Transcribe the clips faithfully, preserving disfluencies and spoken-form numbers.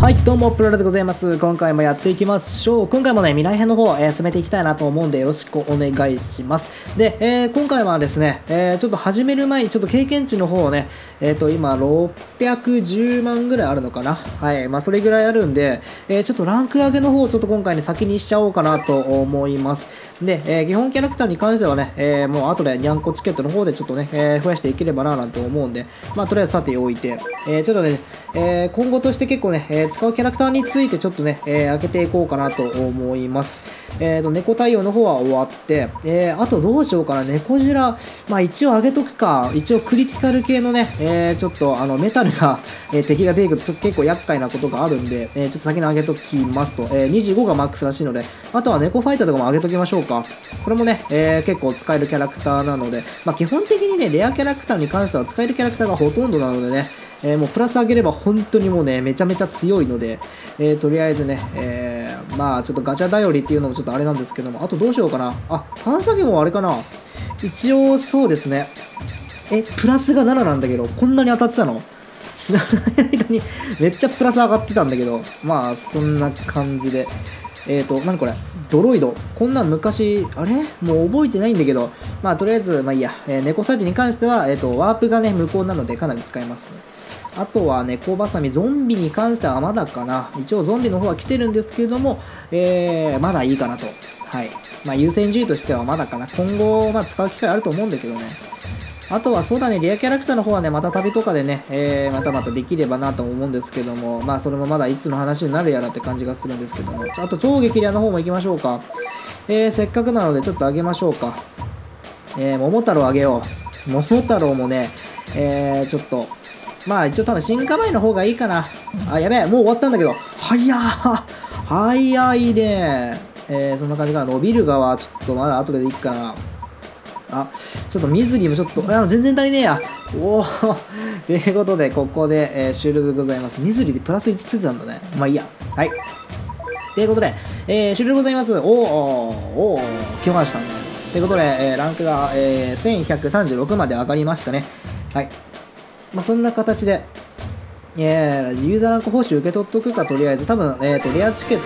はい、どうも、プロラでございます。今回もやっていきましょう。今回もね、未来編の方、えー、進めていきたいなと思うんで、よろしくお願いします。で、えー、今回はですね、えー、ちょっと始める前に、ちょっと経験値の方をね、えっと、今、ろっぴゃくじゅうまんぐらいあるのかな。はい、まあ、それぐらいあるんで、えー、ちょっとランク上げの方をちょっと今回ね、先にしちゃおうかなと思います。で、えー、基本キャラクターに関してはね、えー、もう後でニャンコチケットの方でちょっとね、えー、増やしていければななんて思うんで、まあ、とりあえずさておいて、えー、ちょっとね、えー、今後として結構ね、えー、使うキャラクターについてちょっとね、えー、開けていこうかなと思います。えーと、猫対応の方は終わって、えー、あとどうしようかな、猫ジュラ、まあ一応上げとくか、一応クリティカル系のね、えー、ちょっとあのメタルが、えー、敵が出てくるとちょっと結構厄介なことがあるんで、えー、ちょっと先に上げときますと、えー、にじゅうごがマックスらしいので、あとは猫ファイターとかも上げときましょうか。これもね、えー、結構使えるキャラクターなので、まあ基本的にね、レアキャラクターに関しては使えるキャラクターがほとんどなのでね、えー、もうプラス上げれば本当にもうね、めちゃめちゃ強いので、えー、とりあえずね、えー、まあちょっとガチャ頼りっていうのもちょっとあれなんですけども、あとどうしようかな。あ、探査機もあれかな。一応そうですね。え、プラスがなななんだけど、こんなに当たってたの？知らない間にめっちゃプラス上がってたんだけど、まあそんな感じで。えーと、何これドロイド。こんなん昔、あれもう覚えてないんだけど、まあとりあえず、まあいいや。えー、猫サーチに関しては、えーと、ワープがね、無効なのでかなり使えますね。あとは猫バサミ、ゾンビに関してはまだかな。一応ゾンビの方は来てるんですけれども、えー、まだいいかなと。はい。まあ優先順位としてはまだかな。今後、まあ使う機会あると思うんだけどね。あとはそうだね、レアキャラクターの方はね、また旅とかでね、えー、またまたできればなと思うんですけども、まあそれもまだいつの話になるやらって感じがするんですけども、あと超激レアの方も行きましょうか。えー、せっかくなのでちょっと上げましょうか。えー、桃太郎あげよう。桃太郎もね、えー、ちょっと、まあ一応多分進化前の方がいいかな。あ、やべえ、もう終わったんだけど。早ー早いね。えー、そんな感じかな。伸びる側、ちょっとまだ後でいいかな。あ、ちょっと水着もちょっと、あ、全然足りねえや。おーということで、ここで、えー、終了でございます。水着でプラスいちついてたんだね。まあいいや。はい。ということで、えー、終了でございます。おー、おー、来ましたね。ということで、えー、ランクが、えー、せんひゃくさんじゅうろくまで上がりましたね。はい。まあそんな形で、えー、ユーザーランク報酬受け取っとくか、とりあえず。多分、えっと、レアチケット、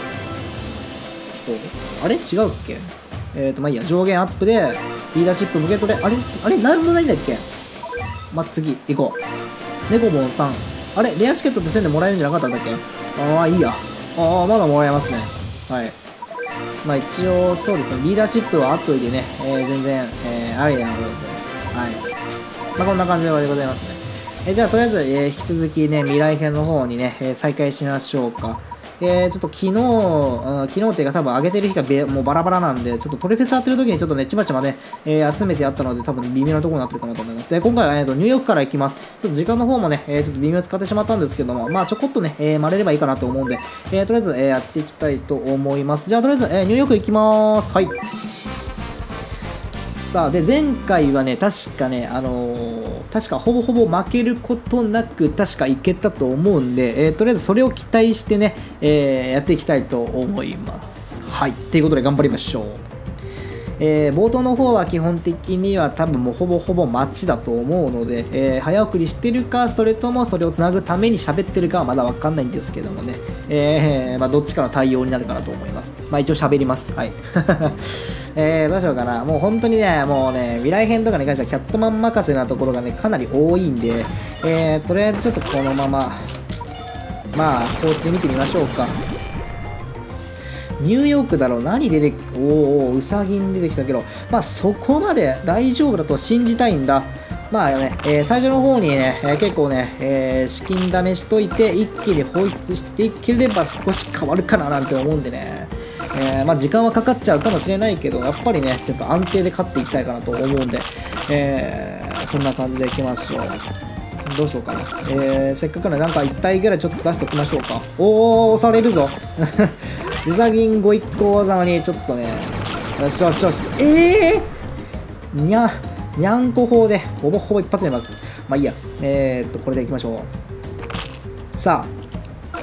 あれ違うっけえっと、まあいいや、上限アップで、リーダーシップ受け取れ、あれあれなんもないんだっけ。まあ、次、行こう。ネコボンさん。あれレアチケットってせんでもらえるんじゃなかったんだっけ。ああ、いいや。ああ、まだもらえますね。はい。まあ一応、そうですね、リーダーシップはあっといてね、えー、全然、えー、ありなので、はい。まあこんな感じでございますね。えー、じゃあ、とりあえず、えー、引き続きね、未来編の方にね、えー、再開しましょうか。えー、ちょっと昨日、うん、昨日っていうか多分上げてる日がべもうバラバラなんで、ちょっとトレフェスやってる時にちょっとね、ちまちまね、えー、集めてやったので、多分微妙なところになってるかなと思います。で、今回は、えー、とニューヨークから行きます。ちょっと時間の方もね、えー、ちょっと微妙に使ってしまったんですけども、まあちょこっとね、えー、丸れればいいかなと思うんで、えー、とりあえず、えー、やっていきたいと思います。じゃあ、とりあえず、えー、ニューヨーク行きまーす。はい。さあ、で、前回はね、確かね、あのー、確かほぼほぼ負けることなく、確かいけたと思うんで、えー、とりあえずそれを期待してね、えー、やっていきたいと思います。はい。ということで頑張りましょう。えー、冒頭の方は基本的には多分もうほぼほぼマッチだと思うので、えー、早送りしてるか、それともそれをつなぐために喋ってるかはまだわかんないんですけどもね、えー、まあどっちかの対応になるかなと思います。まあ一応喋ります。はい。えー、どうしようかな。もう本当にね、もうね、未来編とかに関してはキャットマン任せなところがね、かなり多いんで、えー、とりあえずちょっとこのまま、まあ、放置で見てみましょうか。ニューヨークだろう、何出て、おーおー、ウサギに出てきたけど、まあそこまで大丈夫だと信じたいんだ。まあね、えー、最初の方にね、えー、結構ね、えー、資金試しといて、一気に放出していければ少し変わるかななんて思うんでね。えー、まあ時間はかかっちゃうかもしれないけど、やっぱりね、ちょっと安定で勝っていきたいかなと思うんで、えー、こんな感じでいきましょう。どうしようかな。えー、せっかくね、なんかいち体ぐらいちょっと出しておきましょうか。おー、押されるぞ。ウサギンご一行技にちょっとね、よしよしよし。えー、にゃ、にゃんこ砲で、ほぼほぼ一発で負け。まあいいや。えーっと、これでいきましょう。さあ。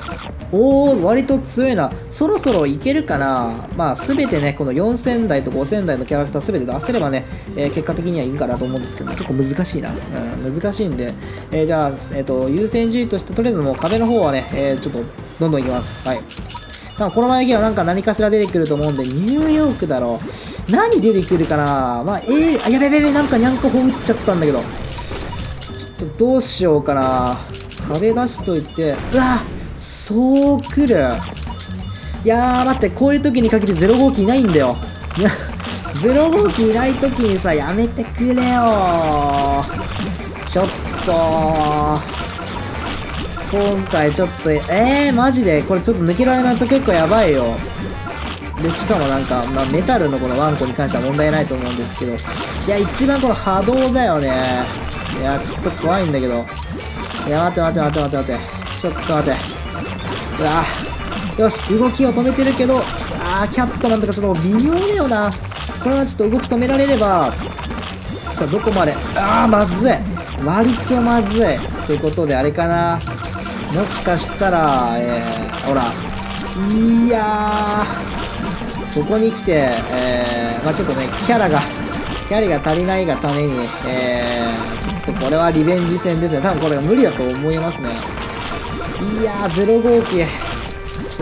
おお、割と強いな。そろそろいけるかな。まあ、すべてね、このよんせんだいとごせんだいのキャラクターすべて出せればね、えー、結果的にはいいかなと思うんですけど、結構難しいな。うん、難しいんで、えー、じゃあ、えっ、ー、と、優先順位として、とりあえずもう壁の方はね、えー、ちょっと、どんどんいきます。はい。まあ、この前はなんか何かしら出てくると思うんで、ニューヨークだろう。何出てくるかな。まあ、えー、あ、やべやべやべ、なんかニャンコ砲撃っちゃったんだけど。ちょっとどうしようかな。壁出しといて、うわそう来る。いやー、待って、こういう時にかけてゼロ号機いないんだよ。いや、ゼロ号機いない時にさ、やめてくれよー。ちょっと今回ちょっと、えー、マジでこれちょっと抜けられないと結構やばいよ。で、しかもなんか、まあ、メタルのこのワンコに関しては問題ないと思うんですけど、いや、一番この波動だよね。いや、ちょっと怖いんだけど。いや、待って待って待って待って待って。ちょっと待って。うわぁ。よし、動きを止めてるけど、あー、キャットマンとかちょっと微妙だよな。これはちょっと動き止められれば、さあ、どこまで。あー、まずい。割とまずい。ということで、あれかな。もしかしたら、えー、ほら。いやー、ここに来て、えー、まあちょっとね、キャラが、キャリが足りないがために、えー、ちょっとこれはリベンジ戦ですね。多分これ無理だと思いますね。いやー、ゼロ号機。そう。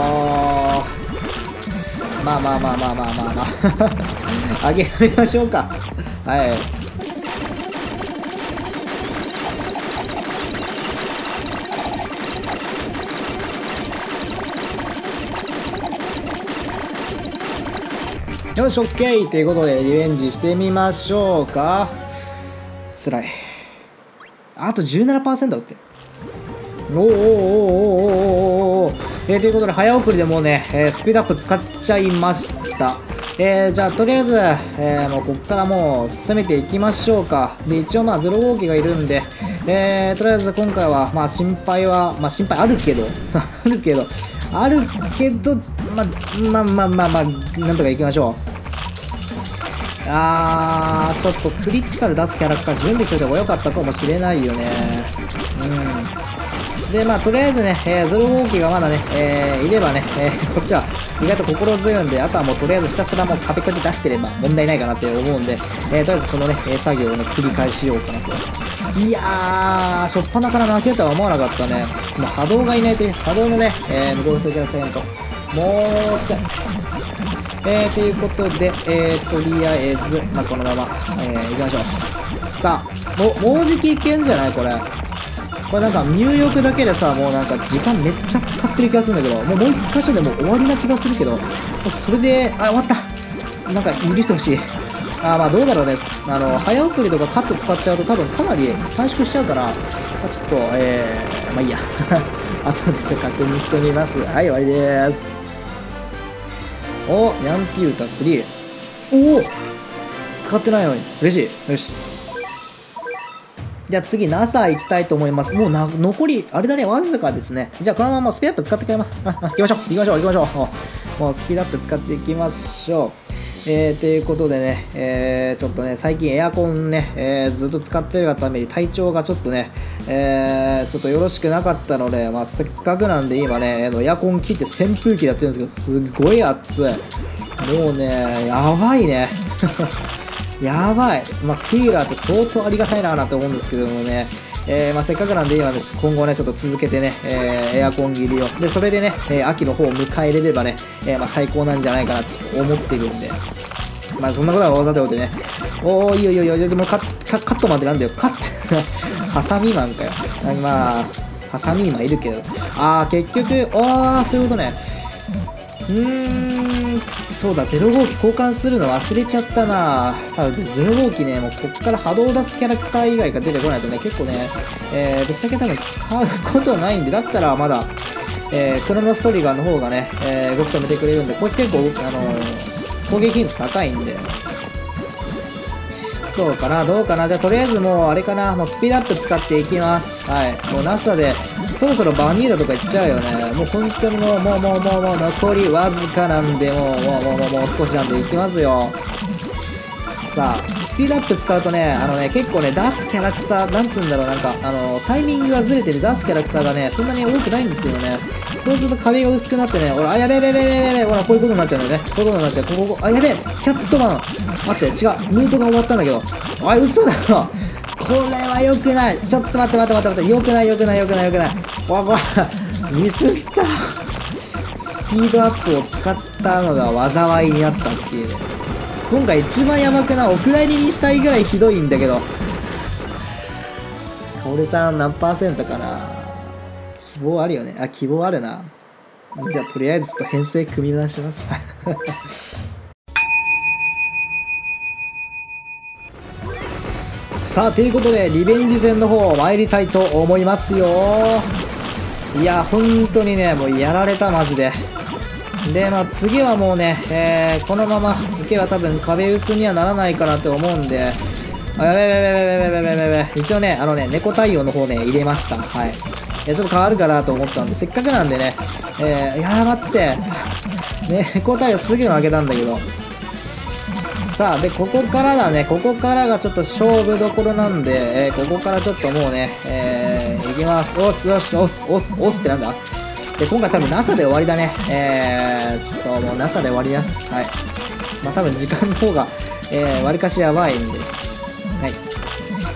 まあまあまあまあまあまあまあ。あげましょうか。はい。よし、オッケーということで、リベンジしてみましょうか。つらい。あと じゅうななパーセント だって。おーおーおーおーおーおーおー。えー、ということで、早送りでもうね、えー、スピードアップ使っちゃいました。えー、じゃあ、とりあえず、えー、もうここからもう攻めていきましょうか。で、一応まあ、ゼロ号機がいるんで、えー、とりあえず今回は、まあ、心配は、まあ、心配あるけど、あるけど、あるけど、まあ、まあまあまあまあ、なんとかいきましょう。あー、ちょっとクリティカル出すキャラクター準備しておいた方が良かったかもしれないよね。うん。で、まあ、とりあえずね、えー、ゼロ号機がまだね、えー、いればね、えー、こっちは意外と心強いんで、あとはもうとりあえずひたすらもう壁掛け出してれば問題ないかなって思うんで、えー、とりあえずこのね、作業をね、繰り返しようかなと。いやー、しょっぱなから負けるとは思わなかったね。もう波動がいないと、波動のね、えー、無効性キャラクターやると。もう、きつい。えー、ということで、えー、とりあえず、まあ、このまま、えー、行きましょう。さあ、もう、もうじきいけんじゃないこれ。これなんか、入浴だけでさ、もうなんか、時間めっちゃ使ってる気がするんだけど、もうもう一箇所でもう終わりな気がするけど、それで、あ、終わった。なんか、許してほしい。あ、まあ、どうだろうね。あの、早送りとかカット使っちゃうと、多分かなり短縮しちゃうから、まあ、ちょっと、えー、まあいいや。後でちょっと確認してみます。はい、終わりでーす。お、ニャンピュータスリー。おお使ってないのに。嬉しい。よし。じゃあ次、ナサ 行きたいと思います。もうな、残り、あれだね、わずかですね。じゃあこのままスピードアップ使っていきま、行きましょう。行きましょう、行きましょう。もうスピードアップ使っていきましょう。えー、ということでね、えー、ちょっとね、最近エアコンね、えー、ずっと使ってるがために体調がちょっとね、えー、ちょっとよろしくなかったので、まあ、せっかくなんで今ね、エアコン切って扇風機でやってるんですけど、すごい暑い。もうね、やばいね。やばい。まあ、クーラーって相当ありがたいなと思うんですけどもね、えーまあ、せっかくなんで今ね、今後ね、ちょっと続けてね、えー、エアコン切りを。で、それでね、えー、秋の方を迎えれればね、えーまあ、最高なんじゃないかなって思ってるんで。まあ、そんなことはわざとてね。おー、いいよいいよいいよ、もうカッカカットマンってなんだよ。カット、ハサミマンかよ。まあ、ハサミマンいるけど。あー、結局、あー、そういうことね。うーん、そうだ、ゼロ号機交換するの忘れちゃったな。多分ゼロ号機ね、もうこっから波動を出すキャラクター以外が出てこないとね、結構ね、えー、ぶっちゃけ多分使うことないんで、だったらまだ、えー、クロノストリガーの方がね、えー、動き止めてくれるんで、こいつ結構、あのー、攻撃率高いんで、そうかな、どうかな。じゃあとりあえずもうあれかな、もうスピードアップ使っていきます。はい。もう ナサ で、そろそろバミューダとかいっちゃうよね。もう本当にもう、もうもうもうもう残りわずかなんで、もう、もうもうもうもう少しなんでいきますよ。さあ、スピードアップ使うとね、あのね、結構ね、出すキャラクター、なんつうんだろう、なんか、あの、タイミングがずれてて出すキャラクターがね、そんなに多くないんですよね。 そうすると壁が薄くなってね、ほら、あ、やべえやべえやべえやべえ、ほら、こういうことになっちゃうんだよね。こういうことになっちゃう。ここ、ここ、あ、やべえ、キャットマン。待って、違う、ルートが終わったんだけど。あ、嘘だろ。これは良くない。ちょっと待って待って待って待って。良くない良くない良くない良くない。わ、これ、ミスった。スピードアップを使ったのが災いになったっていうね。今回一番やばくない。お蔵入りにしたいぐらいひどいんだけど。カオルさん何パーセントかな。希望あるよね。あ、希望あるな。じゃあとりあえずちょっと編成組み直します。さあということでリベンジ戦の方参りたいと思いますよ。いや本当にねもうやられたマジで。でまあ次はもうね、えー、このままいけば多分壁薄にはならないかなと思うんで、あやべやべやべやべやべやべやべやべ、一応ねあのね猫対応の方ね入れました。はい、いやちょっと変わるかなと思ったんでせっかくなんでね、えー、いや待って猫対応すぐの開けたんだけど。さあでここからだね、ここからがちょっと勝負どころなんで、えー、ここからちょっともうね、えー、いきます。おすよし、おすおすおすってなんだ。で今回多分 ナサ で終わりだね。えー、ちょっともう ナサ で終わりです。はい。まあ多分時間の方が、えー、割かしやばいんで。はい。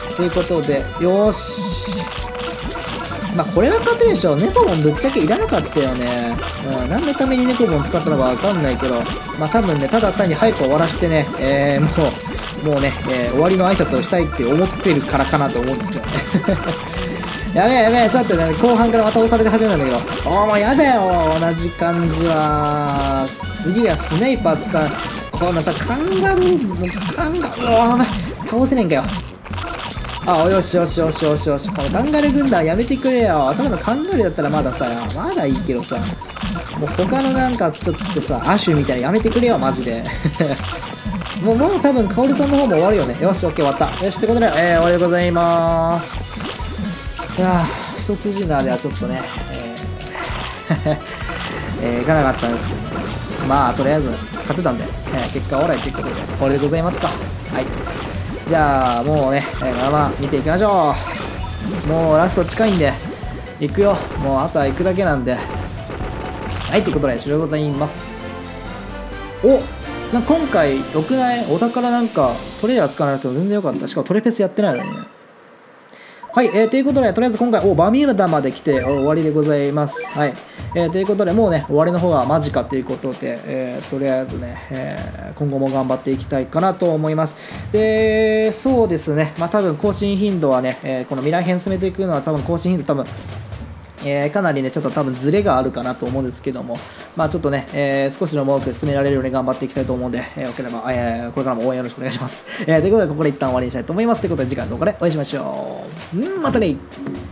ということで、よーし。まあこれなかったでしょ。ネコボンぶっちゃけいらなかったよね。うん、何のためにネコボン使ったのかわかんないけど、まあ多分ね、ただ単に早く終わらしてね、えー、もう、もうね、えー、終わりの挨拶をしたいって思ってるからかなと思うんですけどね。やべえやべえ、ちょっとね、後半からまた押されて始めたんだけど、おーもうやだよ、同じ感じは。次はスネイパー使う。このさ、カンガルー、カンガルー、お前、倒せねえんかよ。あ、よしよしよしよしよし。このカンガルー軍団やめてくれよ。ただのカンガルーだったらまださ、まだいいけどさ、もう他のなんかちょっとさ、アシュみたいなやめてくれよ、マジで。もう、もう多分、カオルさんの方も終わるよね。よし、オッケー、終わった。よし、ってことで、えー、終わりでございます。いやー、一筋縄ではちょっとね、えー、えー、いかなかったんですけど、まあ、とりあえず、勝てたんで、えー、結果オーライということで、終わりでございますか。はい。じゃあ、もうね、えー、まあまあ、見ていきましょう。もう、ラスト近いんで、行くよ。もう、あとは行くだけなんで。はい、ということで、終了でございます。おなんか今回、ろくないお宝なんか、トレーラー使わなくても全然よかった。しかもトレフェスやってないのにね。はい、えー、ということで、とりあえず今回、おバミューダまで来て終わりでございます。はい。えー、ということで、もうね、終わりの方が間近ということで、えー、とりあえずね、えー、今後も頑張っていきたいかなと思います。で、そうですね、まあ多分更新頻度はね、えー、この未来編進めていくのは多分更新頻度多分、えー、かなりね、ちょっと多分ズレがあるかなと思うんですけども、まあちょっとね、えー、少しでも多く進められるように頑張っていきたいと思うんで、えー、よければ、えー、これからも応援よろしくお願いします。えー、ということで、ここで一旦終わりにしたいと思います。ということで、次回の動画でお会いしましょう。んまたね。